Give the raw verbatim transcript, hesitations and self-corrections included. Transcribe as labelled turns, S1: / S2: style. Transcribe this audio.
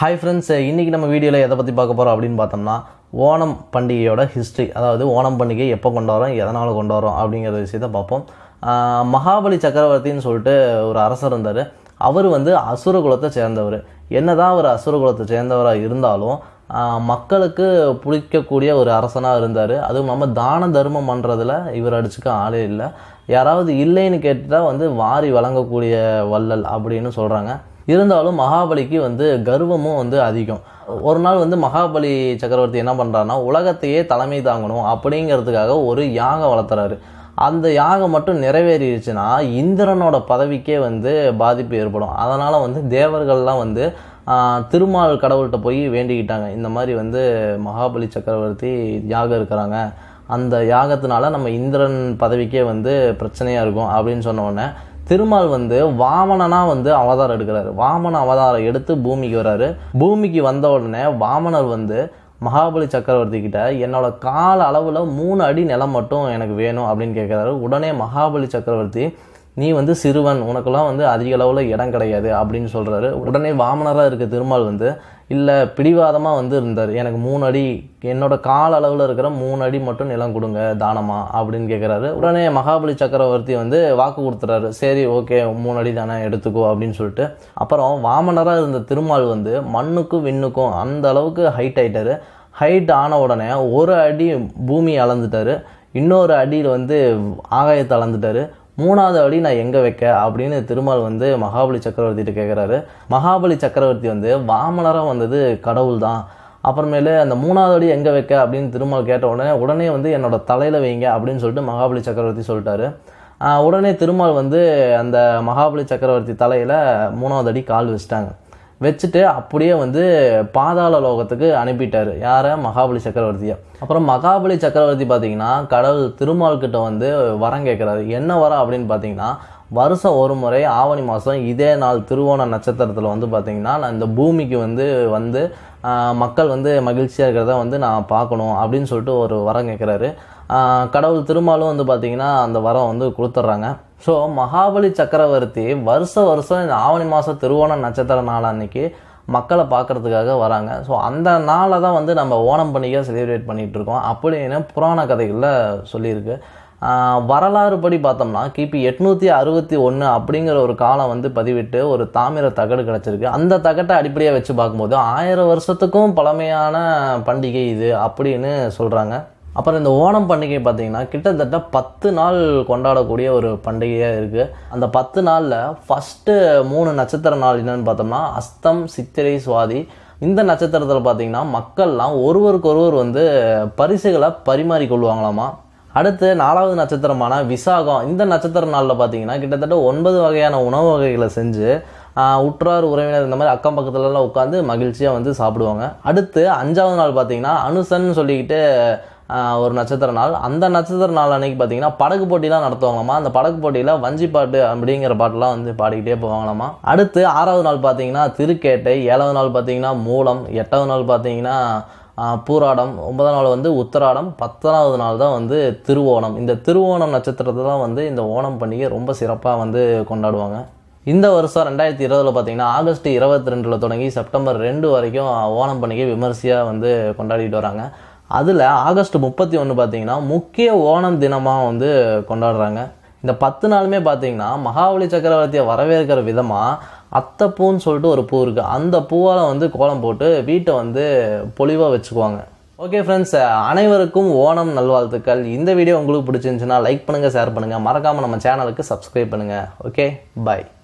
S1: Hi friends, இன்றைக்கி நம்ம வீடியோவில் எதை பற்றி பார்க்க போகிறோம் அப்படின்னு பார்த்தோம்னா ஓணம் பண்டிகையோட ஹிஸ்ட்ரி. அதாவது ஓணம் பண்டிகை எப்போ கொண்டாடுறோம், எதனால் கொண்டாடுறோம் அப்படிங்கிற விஷயத்தை பார்ப்போம். மகாபலி சக்கரவர்த்தின்னு சொல்லிட்டு ஒரு அரசர் இருந்தார். அவர் வந்து அசுர குலத்தை சேர்ந்தவர். என்ன தான் அவர் அசுர குலத்தை சேர்ந்தவராக இருந்தாலும் மக்களுக்கு பிடிக்கக்கூடிய ஒரு அரசனாக இருந்தார். அதுவும் இல்லாமல் தான தர்மம் பண்ணுறதுல இவர் அடிச்சுக்க ஆளே இல்லை. யாராவது இல்லைன்னு கேட்டுட்டால் வந்து வாரி வழங்கக்கூடிய வள்ளல் அப்படின்னு சொல்கிறாங்க. இருந்தாலும் மகாபலிக்கு வந்து கர்வமும் வந்து அதிகம். ஒரு நாள் வந்து மகாபலி சக்கரவர்த்தி என்ன பண்ணுறாருன்னா, உலகத்தையே தலைமை தாங்கணும் அப்படிங்கிறதுக்காக ஒரு யாகம் வளர்த்துறாரு. அந்த யாகம் மட்டும் நிறைவேறிடுச்சுன்னா இந்திரனோட பதவிக்கே வந்து பாதிப்பு ஏற்படும். அதனால் வந்து தேவர்கள்லாம் வந்து திருமால் கடவுள்கிட்ட போய் வேண்டிக்கிட்டாங்க, இந்த மாதிரி வந்து மகாபலி சக்கரவர்த்தி யாகம் இருக்கிறாங்க, அந்த யாகத்தினால நம்ம இந்திரன் பதவிக்கே வந்து பிரச்சனையாக இருக்கும் அப்படின்னு சொன்ன உடனே திருமால் வந்து வாமனனாக வந்து அவதாரம் எடுக்கிறாரு. வாமன அவதாரம் எடுத்து பூமிக்கு வர்றாரு. பூமிக்கு வந்த உடனே வாமனர் வந்து மகாபலி சக்கரவர்த்தி கிட்ட என்னோட கால அளவில் மூணு அடி நிலம் மட்டும் எனக்கு வேணும் அப்படின்னு கேட்குறாரு. உடனே மகாபலி சக்கரவர்த்தி, நீ வந்து சிறுவன், உனக்கெல்லாம் வந்து அதிக அளவில் இடம் கிடையாது அப்படின்னு சொல்கிறாரு. உடனே வாமனராக இருக்க திருமால் வந்து இல்லை, பிடிவாதமாக வந்து இருந்தார், எனக்கு மூணு அடி என்னோட கால அளவில் இருக்கிற மூணு அடி மட்டும் நிலம் கொடுங்க தானமா அப்படின்னு கேட்குறாரு. உடனே மகாபலி சக்கரவர்த்தி வந்து வாக்கு கொடுத்துறாரு, சரி ஓகே மூணு அடி தானே எடுத்துக்கோ அப்படின்னு சொல்லிட்டு. அப்புறம் வாமனராக இருந்த திருமால் வந்து மண்ணுக்கும் விண்ணுக்கும் அந்த அளவுக்கு ஹைட் ஆகிட்டாரு. ஹைட் ஆன உடனே ஒரு அடி பூமி அளந்துட்டாரு, இன்னொரு அடியில் வந்து ஆகாயத்தை அளந்துட்டாரு, மூணாவது அடி நான் எங்கே வைக்க அப்படின்னு திருமால் வந்து மகாபலி சக்கரவர்த்திகிட்ட கேட்குறாரு. மகாபலி சக்கரவர்த்தி வந்து வாமனராக வந்தது கடவுள் தான், அப்புறமேலு அந்த மூணாவது அடி எங்கே வைக்க அப்படின்னு திருமால் கேட்ட உடனே உடனே வந்து என்னோட தலையில் வைங்க அப்படின்னு சொல்லிட்டு மகாபலி சக்கரவர்த்தி சொல்லிட்டாரு. உடனே திருமால் வந்து அந்த மகாபலி சக்கரவர்த்தி தலையில் மூணாவது அடி கால் வச்சுட்டாங்க. வச்சுட்டு அப்படியே வந்து பாதாள லோகத்துக்கு அனுப்பிட்டார். யாரை? மகாபலி சக்கரவர்த்தியை. அப்புறம் மகாபலி சக்கரவர்த்தி பார்த்தீங்கன்னா கடவுள் திருமால்கிட்ட வந்து வரம் கேட்குறாரு. என்ன வரம் அப்படின்னு பார்த்தீங்கன்னா, வருஷம் ஒரு முறை ஆவணி மாதம் இதே நாள் திருவோண நட்சத்திரத்தில் வந்து பார்த்திங்கன்னா நான் இந்த பூமிக்கு வந்து வந்து மக்கள் வந்து மகிழ்ச்சியாக இருக்கிறத வந்து நான் பார்க்கணும் அப்படின்னு சொல்லிட்டு ஒரு வரம் கேட்குறாரு. கடவுள் திருமாலும் வந்து பார்த்திங்கன்னா அந்த வரம் வந்து கொடுத்துட்றாங்க. ஸோ மகாபலி சக்கரவர்த்தி வருஷ வருஷம் இந்த ஆவணி மாதம் திருவோண நட்சத்திர நாள் அன்னைக்கு மக்களை பார்க்குறதுக்காக வராங்க. ஸோ அந்த நாளை தான் வந்து நம்ம ஓணம் பண்டிகை செலிப்ரேட் பண்ணிகிட்டு இருக்கோம் அப்படின்னு புராண கதைகளில் சொல்லியிருக்கு. வரலாறு படி பார்த்தோம்னா கிபி எட்நூற்றி அறுபத்தி ஒன்று அப்படிங்கிற ஒரு காலம் வந்து பதிவிட்டு ஒரு தாமிர தகடு கிடச்சிருக்கு. அந்த தகட்டை அடிப்படையாக வச்சு பார்க்கும்போது ஆயிரம் வருஷத்துக்கும் பழமையான பண்டிகை இது அப்படின்னு சொல்கிறாங்க. அப்புறம் இந்த ஓணம் பண்டிகை பார்த்திங்கன்னா கிட்டத்தட்ட பத்து நாள் கொண்டாடக்கூடிய ஒரு பண்டிகையாக இருக்குது. அந்த பத்து நாளில் ஃபஸ்ட்டு மூணு நட்சத்திர நாள் என்னென்னு பார்த்தோம்னா அஸ்தம், சித்திரை, சுவாதி. இந்த நட்சத்திரத்தில் பார்த்திங்கன்னா மக்கள்லாம் ஒருவருக்கு ஒருவர் வந்து பரிசுகளை பரிமாறிக்கொள்வாங்களாமா. அடுத்து நாலாவது நட்சத்திரமான விசாகம். இந்த நட்சத்திர நாளில் பார்த்திங்கன்னா கிட்டத்தட்ட ஒன்பது வகையான உணவு வகைகளை செஞ்சு உற்றார் உறவினர் இந்த மாதிரி அக்கம் பக்கத்துலலாம் உட்காந்து மகிழ்ச்சியாக வந்து சாப்பிடுவாங்க. அடுத்து அஞ்சாவது நாள் பார்த்திங்கன்னா அனுசன்னு சொல்லிக்கிட்டு ஒரு நட்சத்திர நாள். அந்த நட்சத்திர நாள் அன்னைக்கு பார்த்தீங்கன்னா படகு போட்டிலாம் நடத்துவாங்களாமா. அந்த படகு போட்டியில் வஞ்சி பாட்டு அப்படிங்கிற பாட்டெலாம் வந்து பாடிக்கிட்டே போவாங்களாமா. அடுத்து ஆறாவது நாள் பார்த்தீங்கன்னா திருக்கேட்டை, ஏழாவது நாள் பார்த்தீங்கன்னா மூலம், எட்டாவது நாள் பார்த்தீங்கன்னா பூராடம், ஒன்பதாம் நாள் வந்து உத்தராடம், பத்தாவது நாள் தான் வந்து திருவோணம். இந்த திருவோணம் நட்சத்திரத்தை தான் வந்து இந்த ஓணம் பண்டிகை ரொம்ப சிறப்பாக வந்து கொண்டாடுவாங்க. இந்த வருஷம் ரெண்டாயிரத்தி இருபதில் பார்த்தீங்கன்னா ஆகஸ்ட் இருபத்தி ரெண்டில் தொடங்கி செப்டம்பர் ரெண்டு வரைக்கும் ஓணம் பண்டிகை விமர்சையாக வந்து கொண்டாடிட்டு வராங்க. அதில் ஆகஸ்ட் முப்பத்தி ஒன்று பார்த்தீங்கன்னா முக்கிய ஓணம் தினமாக வந்து கொண்டாடுறாங்க. இந்த பத்து நாளுமே பார்த்தீங்கன்னா மகாபலி சக்கரவர்த்தியை வரவேற்கிற விதமாக அத்தைப்பூன்னு சொல்லிட்டு ஒரு பூ இருக்குது. அந்த பூவால் வந்து கோலம் போட்டு வீட்டை வந்து பொலிவாக வச்சுக்குவாங்க. ஓகே ஃப்ரெண்ட்ஸ், அனைவருக்கும் ஓணம் நல்வாழ்த்துக்கள். இந்த வீடியோ உங்களுக்கு பிடிச்சிருந்துச்சுன்னா லைக் பண்ணுங்கள், ஷேர் பண்ணுங்கள், மறக்காமல் நம்ம சேனலுக்கு சப்ஸ்கிரைப் பண்ணுங்கள். ஓகே, பாய்.